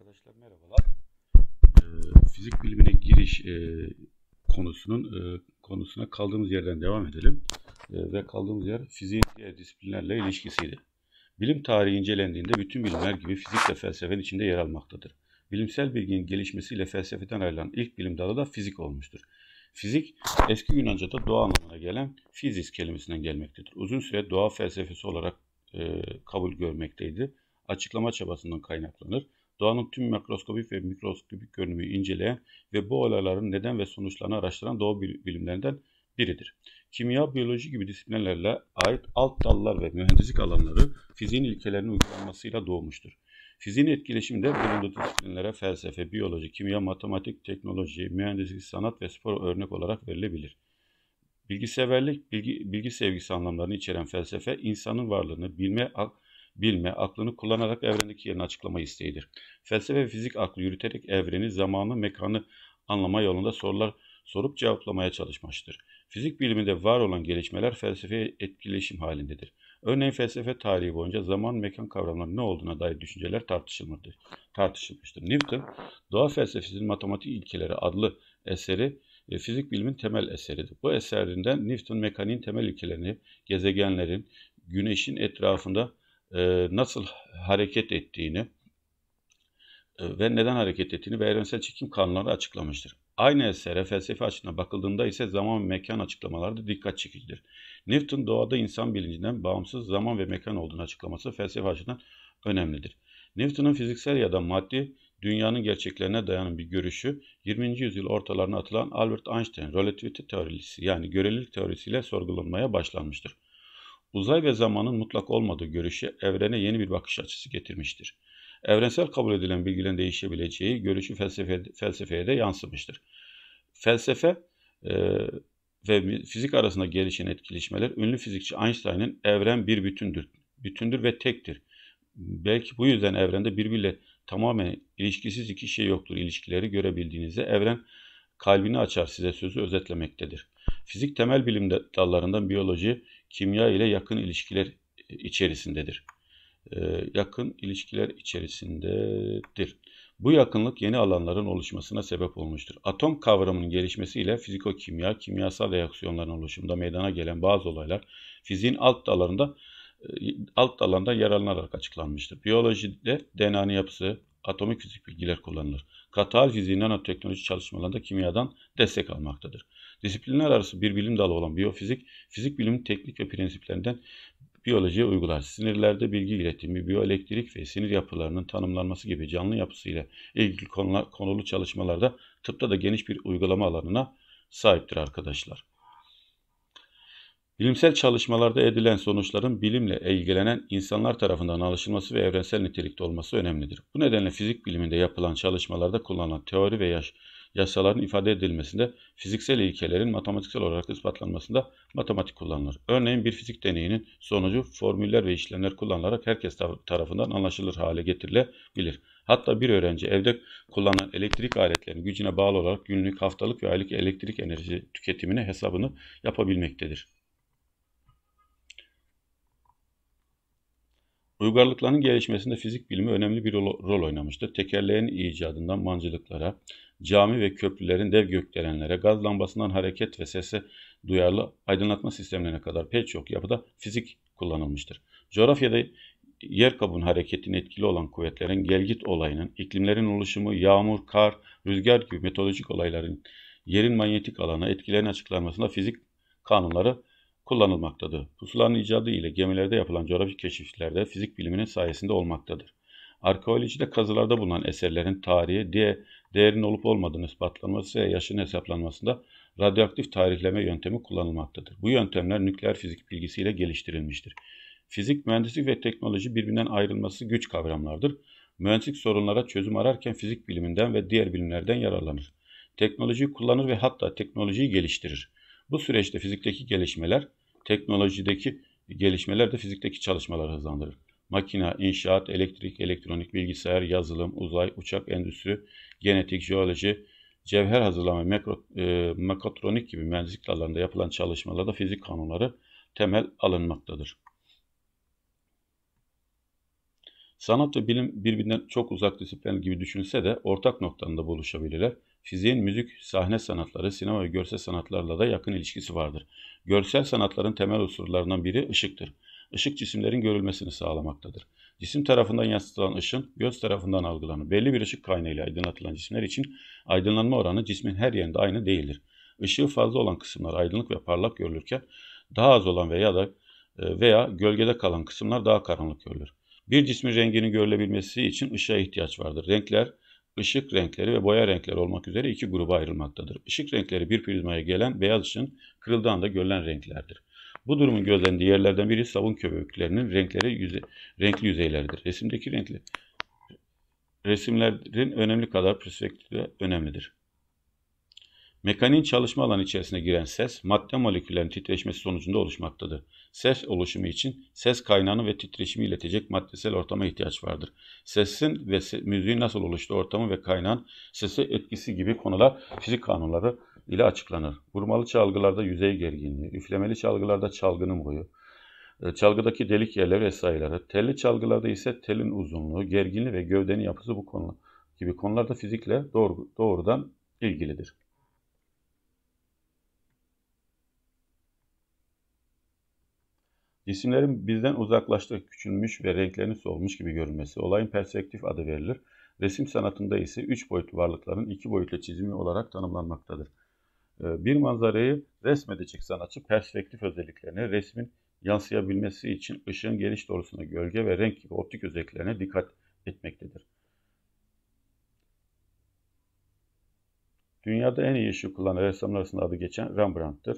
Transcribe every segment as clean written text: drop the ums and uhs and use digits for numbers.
Arkadaşlar merhabalar. Fizik bilimine giriş konusuna kaldığımız yerden devam edelim. Ve kaldığımız yer fiziğin diğer disiplinlerle ilişkisiydi. Bilim tarihi incelendiğinde bütün bilimler gibi fizik de felsefenin içinde yer almaktadır. Bilimsel bilginin gelişmesiyle felsefeden ayrılan ilk bilim dalı da fizik olmuştur. Fizik, eski Yunanca'da doğa anlamına gelen physis kelimesinden gelmektedir. Uzun süre doğa felsefesi olarak kabul görmekteydi. Açıklama çabasından kaynaklanır. Doğanın tüm makroskopik ve mikroskopik görünümü inceleyen ve bu olayların neden ve sonuçlarını araştıran doğa bilimlerinden biridir. Kimya, biyoloji gibi disiplinlerle ait alt dallar ve mühendislik alanları fiziğin ilkelerinin uygulanmasıyla doğmuştur. Fiziğin etkileşiminde bulunduğu disiplinlere felsefe, biyoloji, kimya, matematik, teknoloji, mühendislik, sanat ve spor örnek olarak verilebilir. Bilgiseverlik, bilgi sevgisi anlamlarını içeren felsefe, insanın varlığını bilme, aklını kullanarak evrendeki yerini açıklama isteğidir. Felsefe ve fizik aklı yürüterek evreni, zamanı, mekanı anlama yolunda sorular sorup cevaplamaya çalışmıştır. Fizik biliminde var olan gelişmeler felsefeye etkileşim halindedir. Örneğin felsefe tarihi boyunca zaman, mekan kavramlarının ne olduğuna dair düşünceler tartışılmıştır. Newton, Doğa Felsefesinin Matematik İlkeleri adlı eseri fizik bilimin temel eseridir. Bu eserinden Newton mekaniğin temel ilkelerini, gezegenlerin, güneşin etrafında nasıl hareket ettiğini ve neden hareket ettiğini ve evrensel çekim kanunları açıklamıştır. Aynı esere felsefe açısından bakıldığında ise zaman ve mekan açıklamaları da dikkat çekicidir. Newton doğada insan bilincinden bağımsız zaman ve mekan olduğunu açıklaması felsefe açısından önemlidir. Newton'un fiziksel ya da maddi dünyanın gerçeklerine dayanan bir görüşü 20. yüzyıl ortalarına atılan Albert Einstein relativite teorisi yani görelilik teorisiyle sorgulanmaya başlanmıştır. Uzay ve zamanın mutlak olmadığı görüşü evrene yeni bir bakış açısı getirmiştir. Evrensel kabul edilen bilgilerin değişebileceği görüşü felsefeye de yansımıştır. Felsefe ve fizik arasında gelişen etkileşmeler ünlü fizikçi Einstein'ın evren bir bütündür ve tektir. Belki bu yüzden evrende birbiriyle tamamen ilişkisiz iki şey yoktur. İlişkileri görebildiğinizde evren kalbini açar size sözü özetlemektedir. Fizik temel bilim dallarından biyoloji, kimya ile yakın ilişkiler içerisindedir. Bu yakınlık yeni alanların oluşmasına sebep olmuştur. Atom kavramının gelişmesiyle fiziko-kimya, kimyasal reaksiyonların oluşumunda meydana gelen bazı olaylar fiziğin alt dallarında yer alınarak açıklanmıştır. Biyolojide DNA'nın yapısı, atomik fizik bilgiler kullanılır. Katı fiziğin nanoteknoloji çalışmalarında kimyadan destek almaktadır. Disiplinler arası bir bilim dalı olan biyofizik, fizik bilimin teknik ve prensiplerinden biyolojiye uygular. Sinirlerde bilgi iletimi, biyoelektrik ve sinir yapılarının tanımlanması gibi canlı yapısıyla ilgili konulu çalışmalarda tıpta da geniş bir uygulama alanına sahiptir arkadaşlar. Bilimsel çalışmalarda edilen sonuçların bilimle ilgilenen insanlar tarafından alışılması ve evrensel nitelikte olması önemlidir. Bu nedenle fizik biliminde yapılan çalışmalarda kullanılan teori ve yasaların ifade edilmesinde fiziksel ilkelerin matematiksel olarak ispatlanmasında matematik kullanılır. Örneğin bir fizik deneyinin sonucu formüller ve işlemler kullanılarak herkes tarafından anlaşılır hale getirilebilir. Hatta bir öğrenci evde kullanılan elektrik aletlerinin gücüne bağlı olarak günlük, haftalık ve aylık elektrik enerji tüketimini hesabını yapabilmektedir. Uygarlıkların gelişmesinde fizik bilimi önemli bir rol oynamıştır. Tekerleğin icadından mancınıklara, cami ve köprülerin dev gökdelenlere, gaz lambasından hareket ve sese duyarlı aydınlatma sistemlerine kadar pek çok yapıda fizik kullanılmıştır. Coğrafyada yer kabuğunun hareketine etkili olan kuvvetlerin gelgit olayının, iklimlerin oluşumu, yağmur, kar, rüzgar gibi meteorolojik olayların yerin manyetik alana etkilerinin açıklanmasında fizik kanunları kullanılmaktadır. Pusulanın icadı ile gemilerde yapılan coğrafi keşiflerde fizik biliminin sayesinde olmaktadır. Arkeolojide kazılarda bulunan eserlerin tarihi, değerinin olup olmadığını ispatlanması ve yaşının hesaplanmasında radyoaktif tarihleme yöntemi kullanılmaktadır. Bu yöntemler nükleer fizik bilgisiyle geliştirilmiştir. Fizik, mühendislik ve teknoloji birbirinden ayrılması güç kavramlardır. Mühendislik sorunlara çözüm ararken fizik biliminden ve diğer bilimlerden yararlanır. Teknolojiyi kullanır ve hatta teknolojiyi geliştirir. Bu süreçte fizikteki gelişmeler, teknolojideki gelişmeler de fizikteki çalışmaları hızlandırır. Makina, inşaat, elektrik, elektronik, bilgisayar, yazılım, uzay, uçak, endüstri, genetik, jeoloji, cevher hazırlama, mekatronik gibi mühendislik alanında yapılan çalışmalarda fizik kanunları temel alınmaktadır. Sanat ve bilim birbirinden çok uzak disiplinler gibi düşünülse de ortak noktalarında buluşabilirler. Fiziğin müzik, sahne sanatları, sinema ve görsel sanatlarla da yakın ilişkisi vardır. Görsel sanatların temel unsurlarından biri ışıktır. Işık cisimlerin görülmesini sağlamaktadır. Cisim tarafından yansıtılan ışın göz tarafından algılanır. Belli bir ışık kaynağıyla aydınlatılan cisimler için aydınlanma oranı cismin her yerinde aynı değildir. Işığı fazla olan kısımlar aydınlık ve parlak görülürken daha az olan veya gölgede kalan kısımlar daha karanlık görülür. Bir cismin renginin görülebilmesi için ışığa ihtiyaç vardır. Renkler, ışık renkleri ve boya renkleri olmak üzere iki gruba ayrılmaktadır. Işık renkleri bir prizmaya gelen beyaz ışığın kırıldığı anda görülen renklerdir. Bu durumun gözlendiği yerlerden biri sabun köpüklerinin renkli yüzeyleridir. Resimlerin önemli kadar perspektifi de önemlidir. Mekaniğin çalışma alanı içerisine giren ses, madde moleküllerinin titreşmesi sonucunda oluşmaktadır. Ses oluşumu için ses kaynağını ve titreşimi iletecek maddesel ortama ihtiyaç vardır. Sesin ve müziğin nasıl oluştuğu ortamı ve kaynağın sese etkisi gibi konular fizik kanunları ile açıklanır. Vurmalı çalgılarda yüzey gerginliği, üflemeli çalgılarda çalgının boyu, çalgıdaki delik yerleri vesaireleri, telli çalgılarda ise telin uzunluğu, gerginliği ve gövdenin yapısı bu konu gibi konularda fizikle doğrudan ilgilidir. Cisimlerin bizden uzaklaştığı, küçülmüş ve renklerinin solmuş gibi görünmesi olayın perspektif adı verilir. Resim sanatında ise 3 boyutlu varlıkların 2 boyutlu çizimi olarak tanımlanmaktadır. Bir manzarayı resmedecek sanatçı perspektif özelliklerine, resmin yansıyabilmesi için ışığın geliş doğrusuna, gölge ve renk gibi optik özelliklerine dikkat etmektedir. Dünyada en iyi ışığı kullanan ressamlar arasında adı geçen Rembrandt'tır.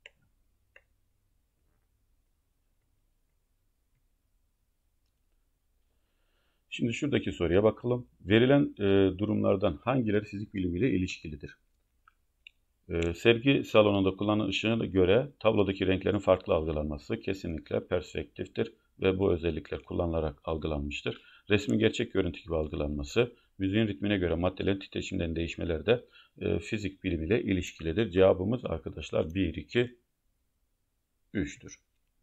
Şimdi şuradaki soruya bakalım. Verilen durumlardan hangileri fizik bilimiyle ilişkilidir? Sergi salonunda kullanılan ışığına göre tablodaki renklerin farklı algılanması kesinlikle perspektiftir ve bu özellikler kullanılarak algılanmıştır. Resmin gerçek görüntü gibi algılanması, müziğin ritmine göre maddelerin titreşimlerinin değişmeleri de fizik bilimiyle ilişkilidir. Cevabımız arkadaşlar 1, 2, 3'tür.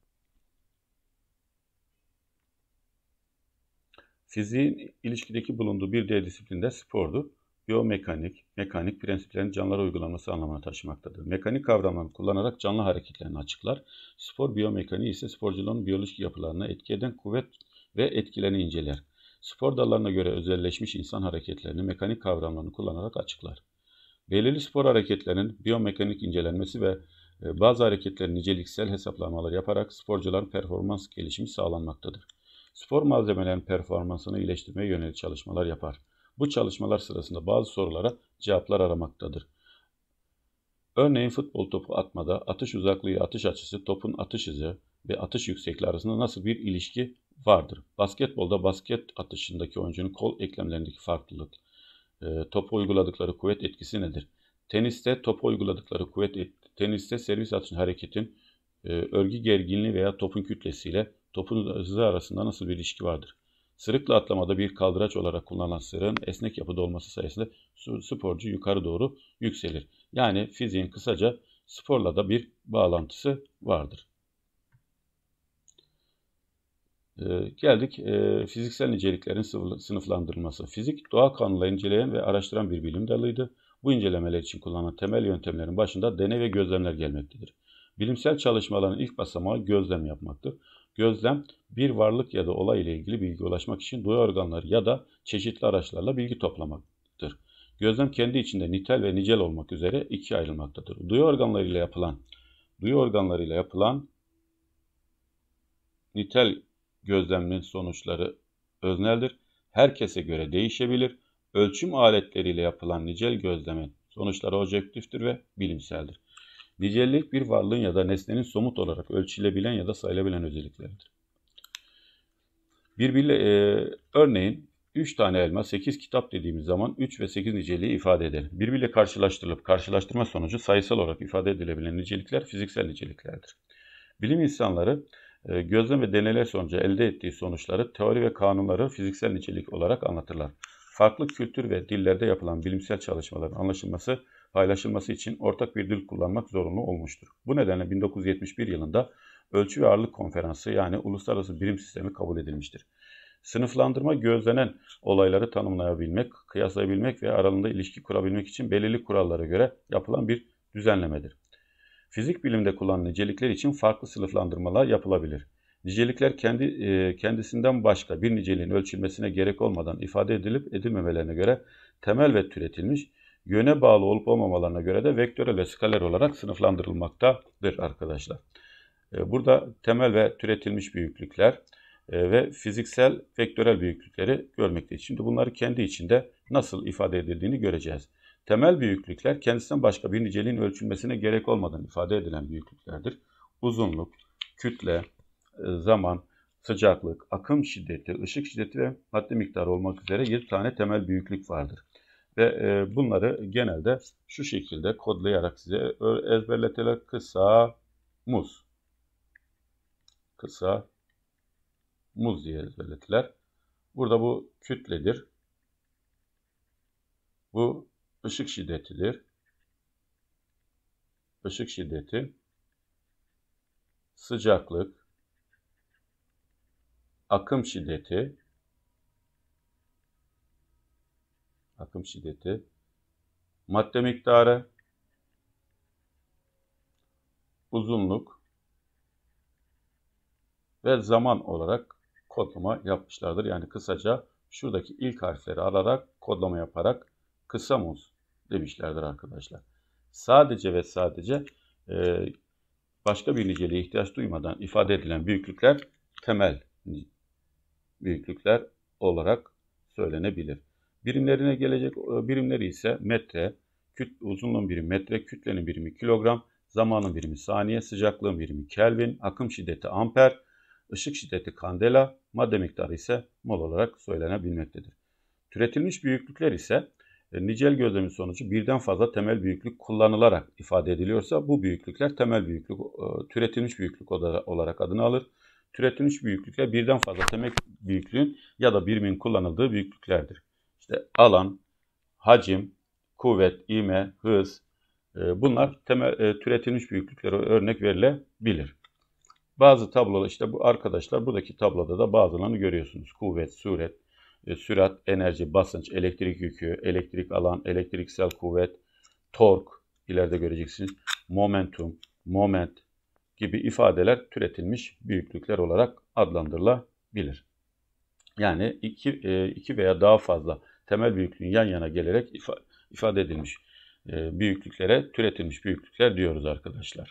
Fiziğin ilişkideki bulunduğu bir diğer disiplin de spordur. Mekanik prensiplerin canlılara uygulanması anlamına taşımaktadır. Mekanik kavramlarını kullanarak canlı hareketlerini açıklar. Spor biyomekaniği ise sporcuların biyolojik yapılarına etki eden kuvvet ve etkilerini inceler. Spor dallarına göre özelleşmiş insan hareketlerini mekanik kavramlarını kullanarak açıklar. Belirli spor hareketlerinin biyomekanik incelenmesi ve bazı hareketlerin niceliksel hesaplamalar yaparak sporcuların performans gelişimi sağlanmaktadır. Spor malzemelerinin performansını iyileştirmeye yönelik çalışmalar yapar. Bu çalışmalar sırasında bazı sorulara cevaplar aramaktadır. Örneğin futbol topu atmada atış uzaklığı, atış açısı, topun atış hızı ve atış yüksekliği arasında nasıl bir ilişki vardır? Basketbolda basket atışındaki oyuncunun kol eklemlerindeki farklılık, topa uyguladıkları kuvvet etkisi nedir? Teniste servis atış hareketin örgü gerginliği veya topun kütlesiyle topun hızı arasında nasıl bir ilişki vardır? Sırıkla atlamada bir kaldıraç olarak kullanılan sırığın esnek yapıda olması sayesinde sporcu yukarı doğru yükselir. Yani fiziğin kısaca sporla da bir bağlantısı vardır. Geldik fiziksel niceliklerin sınıflandırılması. Fizik, doğa kanunları inceleyen ve araştıran bir bilim dalıydı. Bu incelemeler için kullanılan temel yöntemlerin başında deney ve gözlemler gelmektedir. Bilimsel çalışmaların ilk basamağı gözlem yapmaktır. Gözlem, bir varlık ya da olay ile ilgili bilgi ulaşmak için duyu organları ya da çeşitli araçlarla bilgi toplamaktır. Gözlem kendi içinde nitel ve nicel olmak üzere ikiye ayrılmaktadır. Duyu organlarıyla yapılan nitel gözleminin sonuçları özneldir. Herkese göre değişebilir. Ölçüm aletleriyle yapılan nicel gözlemin sonuçları objektiftir ve bilimseldir. Nicellik bir varlığın ya da nesnenin somut olarak ölçülebilen ya da sayılabilen özellikleridir. Örneğin 3 tane elma 8 kitap dediğimiz zaman 3 ve 8 niceliği ifade eder. Birbiriyle karşılaştırılıp karşılaştırma sonucu sayısal olarak ifade edilebilen nicelikler fiziksel niceliklerdir. Bilim insanları gözlem ve deneyler sonucu elde ettiği sonuçları, teori ve kanunları fiziksel nicelik olarak anlatırlar. Farklı kültür ve dillerde yapılan bilimsel çalışmaların anlaşılması, paylaşılması için ortak bir dil kullanmak zorunlu olmuştur. Bu nedenle 1971 yılında Ölçü ve Ağırlık Konferansı yani Uluslararası Birim Sistemi kabul edilmiştir. Sınıflandırma gözlenen olayları tanımlayabilmek, kıyaslayabilmek ve aralarında ilişki kurabilmek için belirli kurallara göre yapılan bir düzenlemedir. Fizik bilimde kullanılan nicelikler için farklı sınıflandırmalar yapılabilir. Nicelikler kendisinden başka bir niceliğin ölçülmesine gerek olmadan ifade edilip edilmemelerine göre temel ve türetilmiş, yöne bağlı olup olmamalarına göre de vektörel ve skaler olarak sınıflandırılmaktadır arkadaşlar. Burada temel ve türetilmiş büyüklükler ve fiziksel vektörel büyüklükleri görmekteyiz. Şimdi bunları kendi içinde nasıl ifade edildiğini göreceğiz. Temel büyüklükler kendisinden başka bir niceliğin ölçülmesine gerek olmadan ifade edilen büyüklüklerdir. Uzunluk, kütle, zaman, sıcaklık, akım şiddeti, ışık şiddeti ve madde miktarı olmak üzere 7 tane temel büyüklük vardır. Ve bunları genelde şu şekilde kodlayarak size ezberletiler. Kısa muz. Kısa muz diye ezberletiler. Burada bu kütledir. Bu ışık şiddetidir. Işık şiddeti, sıcaklık, akım şiddeti, madde miktarı, uzunluk ve zaman olarak kodlama yapmışlardır. Yani kısaca şuradaki ilk harfleri alarak kodlama yaparak kısa muz demişlerdir arkadaşlar. Sadece ve sadece başka bir niceliğe ihtiyaç duymadan ifade edilen büyüklükler temel büyüklükler olarak söylenebilir. Birimlerine gelecek birimleri ise metre, uzunluğun birimi metre, kütlenin birimi kilogram, zamanın birimi saniye, sıcaklığın birimi Kelvin, akım şiddeti amper, ışık şiddeti kandela, madde miktarı ise mol olarak söylenebilmektedir. Türetilmiş büyüklükler ise nicel gözlemin sonucu birden fazla temel büyüklük kullanılarak ifade ediliyorsa bu büyüklükler temel büyüklük, türetilmiş büyüklük olarak adını alır. Türetilmiş büyüklükler birden fazla temel büyüklüğün ya da birimin kullanıldığı büyüklüklerdir. İşte alan, hacim, kuvvet, ivme, hız bunlar türetilmiş büyüklüklere örnek verilebilir. Bazı tablolar işte bu arkadaşlar buradaki tabloda da bazılarını görüyorsunuz. Kuvvet, sürat, enerji, basınç, elektrik yükü, elektrik alan, elektriksel kuvvet, tork ileride göreceksiniz. Momentum, moment gibi ifadeler türetilmiş büyüklükler olarak adlandırılabilir. Yani iki veya daha fazla temel büyüklüğün yan yana gelerek ifade edilmiş büyüklüklere türetilmiş büyüklükler diyoruz arkadaşlar.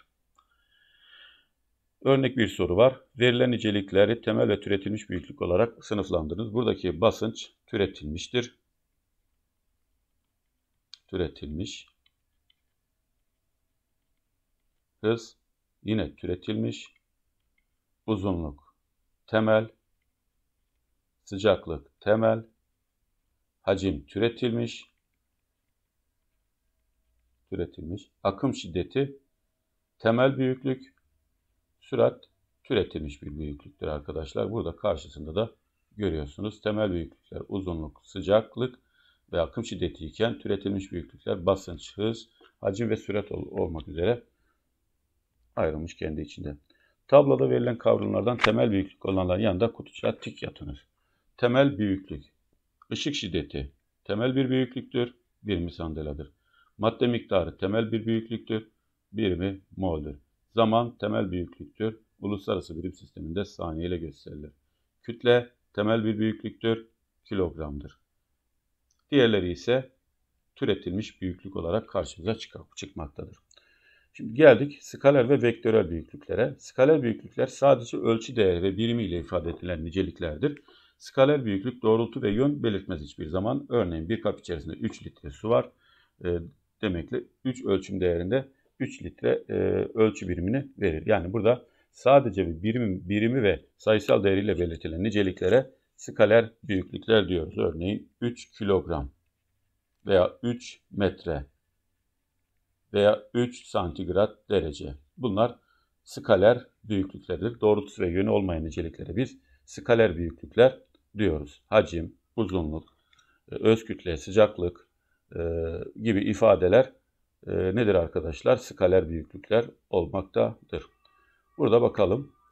Örnek bir soru var. Verilen nicelikleri temel ve türetilmiş büyüklük olarak sınıflandırınız. Buradaki basınç türetilmiştir. Türetilmiş. Hız yine türetilmiş. Uzunluk temel. Sıcaklık temel. Hacim türetilmiş. Akım şiddeti temel büyüklük. Sürat türetilmiş bir büyüklüktür arkadaşlar. Burada karşısında da görüyorsunuz. Temel büyüklükler uzunluk, sıcaklık ve akım şiddeti iken türetilmiş büyüklükler basınç, hız, hacim ve sürat olmak üzere ayrılmış kendi içinde. Tabloda verilen kavramlardan temel büyüklük olanların yanında kutucuğa tik yatınır. Temel büyüklük, ışık şiddeti temel bir büyüklüktür, birimi sandeladır. Madde miktarı temel bir büyüklüktür, birimi mol'dür. Zaman temel büyüklüktür. Uluslararası birim sisteminde saniye ile gösterilir. Kütle temel bir büyüklüktür. Kilogramdır. Diğerleri ise türetilmiş büyüklük olarak karşımıza çıkmaktadır. Şimdi geldik skaler ve vektörel büyüklüklere. Skaler büyüklükler sadece ölçü değeri ve birimiyle ifade edilen niceliklerdir. Skaler büyüklük doğrultu ve yön belirtmez hiçbir zaman. Örneğin bir kap içerisinde 3 litre su var. Demekle 3 ölçüm değerinde 3 litre ölçü birimini verir. Yani burada sadece bir birimi ve sayısal değeriyle belirtilen niceliklere skaler büyüklükler diyoruz. Örneğin 3 kilogram veya 3 metre veya 3 santigrat derece. Bunlar skaler büyüklüklerdir. Doğrultusu ve yönü olmayan niceliklere biz skaler büyüklükler diyoruz. Hacim, uzunluk, öz kütle, sıcaklık gibi ifadeler nedir arkadaşlar? Skaler büyüklükler olmaktadır. Burada bakalım.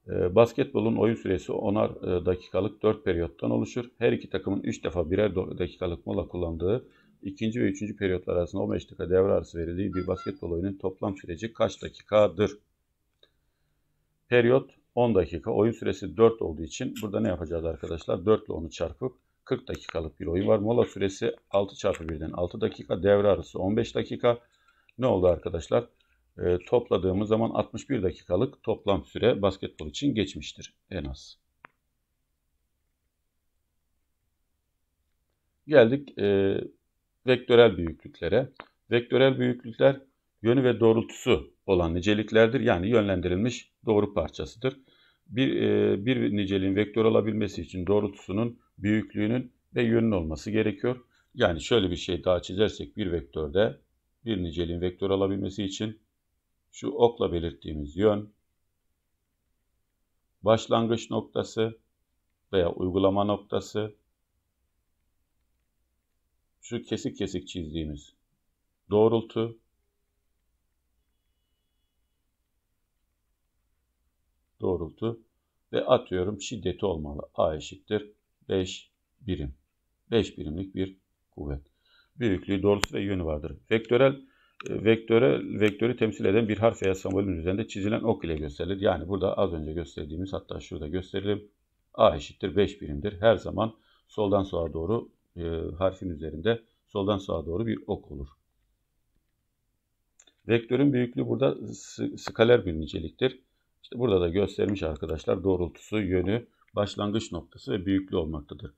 Basketbolun oyun süresi 10'ar dakikalık 4 periyottan oluşur. Her iki takımın 3 defa birer dakikalık mola kullandığı ikinci ve üçüncü periyotlar arasında 15 dakika devre arası verildiği bir basketbol oyunun toplam süreci kaç dakikadır? Periyot 10 dakika. Oyun süresi 4 olduğu için burada ne yapacağız arkadaşlar? 4 ile 10'u çarpıp 40 dakikalık bir oyun var. Mola süresi 6 çarpı 1'den 6 dakika. Devre arası 15 dakika. Ne oldu arkadaşlar? Topladığımız zaman 61 dakikalık toplam süre basketbol için geçmiştir en az. Geldik vektörel büyüklüklere. Vektörel büyüklükler yönü ve doğrultusu olan niceliklerdir. Yani yönlendirilmiş doğru parçasıdır. Bir niceliğin vektör olabilmesi için doğrultusunun, büyüklüğünün ve yönünün olması gerekiyor. Yani şöyle bir şey daha çizersek bir vektörde bir niceliğin vektör olabilmesi için şu okla belirttiğimiz yön, başlangıç noktası veya uygulama noktası, şu kesik kesik çizdiğimiz doğrultu, ve atıyorum şiddeti olmalı. A eşittir 5 birim. 5 birimlik bir kuvvet. Büyüklüğü, doğrusu ve yönü vardır. Vektörü temsil eden bir harf veya sembolün üzerinde çizilen ok ile gösterilir. Yani burada az önce gösterdiğimiz, hatta şurada gösterelim. A eşittir 5 birimdir. Her zaman soldan sağa doğru harfin üzerinde soldan sağa doğru bir ok olur. Vektörün büyüklüğü burada skaler bir niceliktir. İşte burada da göstermiş arkadaşlar, doğrultusu, yönü, başlangıç noktası ve büyüklüğü olmaktadır.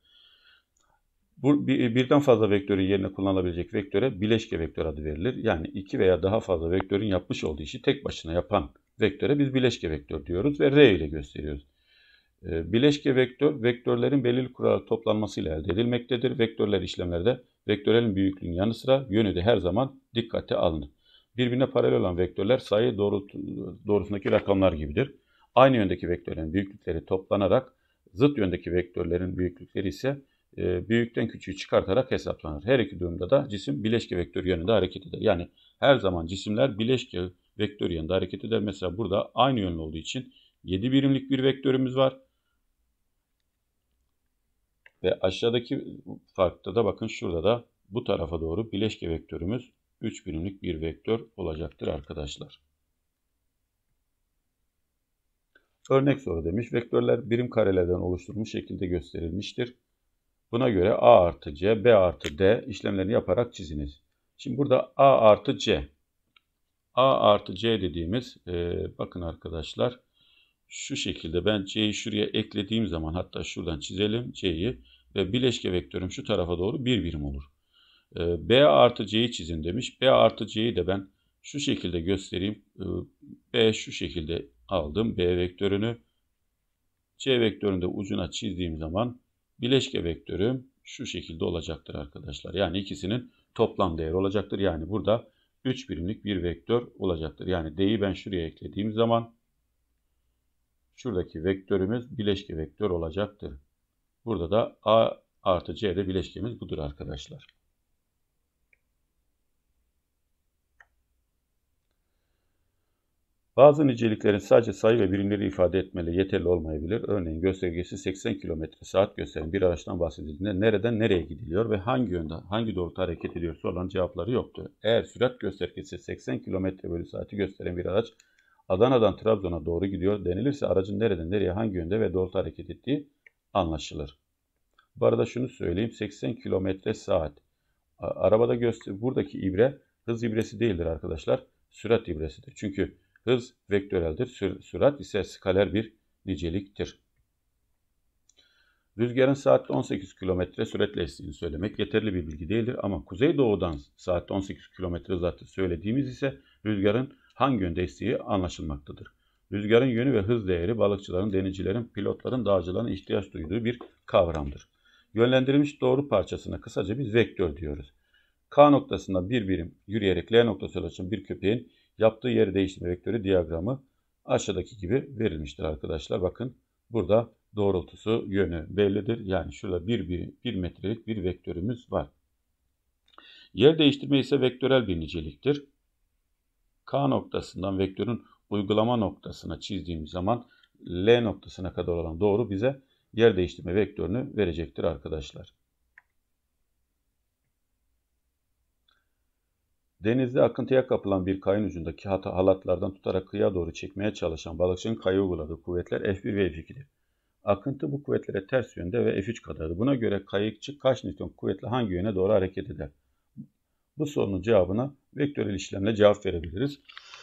Birden fazla vektörün yerine kullanılabilecek vektöre bileşke vektör adı verilir. Yani iki veya daha fazla vektörün yapmış olduğu işi tek başına yapan vektöre biz bileşke vektör diyoruz ve R ile gösteriyoruz. Bileşke vektör, vektörlerin belirli kurallara toplanmasıyla elde edilmektedir. Vektörler işlemlerde vektörlerin büyüklüğünün yanı sıra yönü de her zaman dikkate alınır. Birbirine paralel olan vektörler sayı doğrusundaki rakamlar gibidir. Aynı yöndeki vektörlerin büyüklükleri toplanarak zıt yöndeki vektörlerin büyüklükleri ise büyükten küçüğü çıkartarak hesaplanır. Her iki durumda da cisim bileşke vektör yönünde hareket eder. Yani her zaman cisimler bileşke vektör yönünde hareket eder. Mesela burada aynı yönlü olduğu için 7 birimlik bir vektörümüz var. Ve aşağıdaki farkta da bakın şurada da bu tarafa doğru bileşke vektörümüz 3 birimlik bir vektör olacaktır arkadaşlar. Örnek soru demiş. Vektörler birim karelerden oluşturulmuş şekilde gösterilmiştir. Buna göre A artı C, B artı D işlemlerini yaparak çiziniz. Şimdi burada A artı C. A artı C dediğimiz bakın arkadaşlar şu şekilde ben C'yi şuraya eklediğim zaman, hatta şuradan çizelim C'yi ve bileşke vektörüm şu tarafa doğru bir birim olur. B artı C'yi çizin demiş. B artı C'yi de ben şu şekilde göstereyim. B şu şekilde aldım B vektörünü. C vektörünü de ucuna çizdiğim zaman bileşke vektörüm şu şekilde olacaktır arkadaşlar. Yani ikisinin toplam değeri olacaktır. Yani burada 3 birimlik bir vektör olacaktır. Yani D'yi ben şuraya eklediğim zaman şuradaki vektörümüz bileşke vektör olacaktır. Burada da A artı C'de bileşkemiz budur arkadaşlar. Bazı niceliklerin sadece sayı ve birimleri ifade etmeleri yeterli olmayabilir. Örneğin göstergesi 80 km/saat gösteren bir araçtan bahsedildiğinde nereden nereye gidiliyor ve hangi yönde, hangi doğrultuda hareket ediyor sorulan cevapları yoktur. Eğer sürat göstergesi 80 km/saati gösteren bir araç Adana'dan Trabzon'a doğru gidiyor denilirse aracın nereden nereye, hangi yönde ve doğrultuda hareket ettiği anlaşılır. Bu arada şunu söyleyeyim, 80 km/saat arabada buradaki ibre hız ibresi değildir arkadaşlar, sürat ibresidir. Çünkü hız vektöreldir, sürat ise skaler bir niceliktir. Rüzgarın saatte 18 km süratle estiğini söylemek yeterli bir bilgi değildir ama kuzeydoğudan saatte 18 km hızla söylediğimiz ise rüzgarın hangi yönde estiği anlaşılmaktadır. Rüzgarın yönü ve hız değeri balıkçıların, denizcilerin, pilotların, dağcıların ihtiyaç duyduğu bir kavramdır. Yönlendirilmiş doğru parçasına kısaca biz vektör diyoruz. K noktasında bir birim yürüyerek L noktasına ulaşan bir köpeğin yaptığı yeri değiştirme vektörü diyagramı aşağıdaki gibi verilmiştir arkadaşlar. Bakın burada doğrultusu, yönü bellidir. Yani şurada bir metrelik bir vektörümüz var. Yer değiştirme ise vektörel bir niceliktir. K noktasından vektörün uygulama noktasına çizdiğim zaman L noktasına kadar olan doğru bize yer değiştirme vektörünü verecektir arkadaşlar. Denizde akıntıya kapılan bir kayın ucundaki halatlardan tutarak kıyıya doğru çekmeye çalışan balıkçının kayığa uyguladığı kuvvetler F1 ve F2'dir. Akıntı bu kuvvetlere ters yönde ve F3 kadardır. Buna göre kayıkçı kaç Newton kuvvetle hangi yöne doğru hareket eder? Bu sorunun cevabına vektörel işlemle cevap verebiliriz.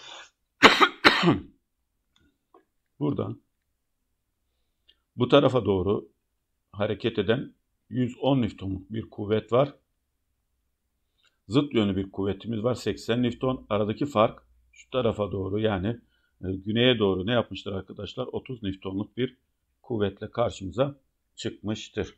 Buradan bu tarafa doğru hareket eden 110 Newton'luk bir kuvvet var. Zıt yönlü bir kuvvetimiz var 80 Newton. Aradaki fark şu tarafa doğru yani güneye doğru ne yapmıştır arkadaşlar? 30 Newton'luk bir kuvvetle karşımıza çıkmıştır.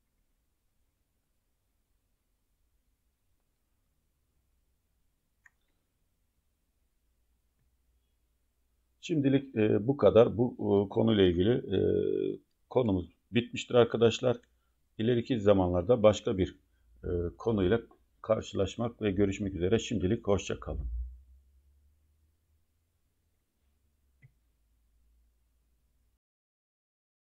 Şimdilik bu kadar. Bu konuyla ilgili konumuz bitmiştir arkadaşlar. İleriki zamanlarda başka bir konuyla karşılaşmak ve görüşmek üzere. Şimdilik hoşça kalın.